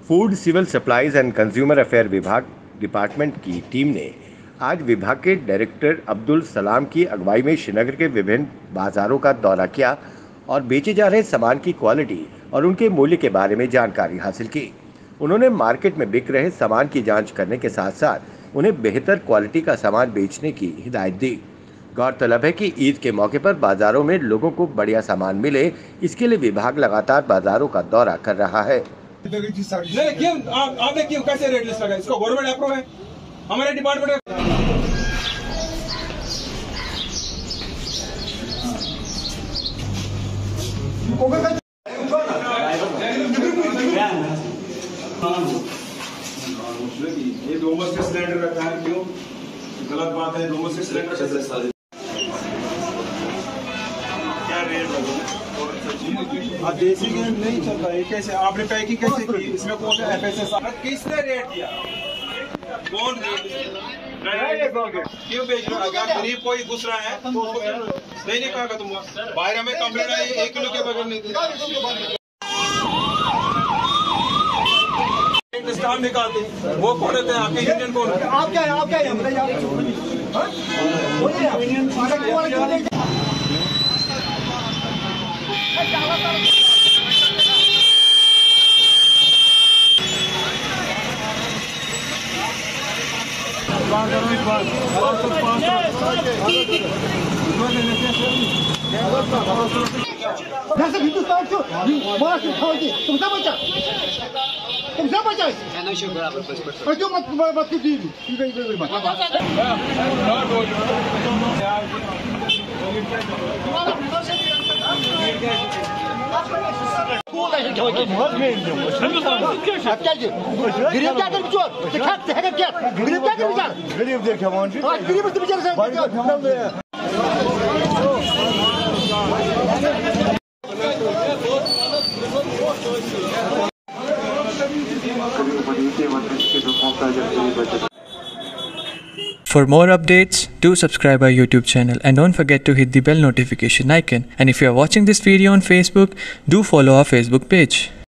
Food civil supplies and consumer affair विभाग department की team ने आज विभाग के डायरेक्टर अब्दुल सलाम की अगुवाई में श्रीनगर के विभिन्न बाजारों का दौरा किया और बेचे जा रहे सामान की क्वालिटी और उनके मूल्य के बारे में जानकारी हासिल की। उन्होंने मार्केट में बिक रहे सामान की जांच करने के साथ साथ उन्हें बेहतर क्वालिटी का सामान बेचने की हिदायत दी। गौरतलब है कि ईद के मौके पर बाजारों में लोगों को बढ़िया सामान मिले, इसके लिए विभाग लगातार बाजारों का दौरा कर रहा है। आपने क्यों कैसे रेट लिस्ट लगा? इसको गवर्नमेंट अप्रूव है, हमारे डिपार्टमेंट ये डोमेस्टिक सिलेंडर रखा है, क्यों गलत बात है? डोमेस्टिक सिलेंडर क्या रेट है? देसी गैस नहीं चल रहा है, कैसे आपने पैकिंग कैसे की? इसमें कौन सा FSS किसने रेट दिया? कौन क्यों बेच रहा है? अगर गरीब कोई घुस रहा है तो उसको नहीं कहा तुम बाहर हमें कंप्लेंट आई 1 किलो के बगैर नहीं दी। स्टाफ निकालते वो कौन रहते हैं? आपके यूनियन कौन है? आप क्या है? आप क्या है? हिंदुस्तान को तुमसे बचा जो मत For more updates, do subscribe our YouTube channel and don't forget to hit the bell notification icon. And if you are watching this video on Facebook, do follow our Facebook page.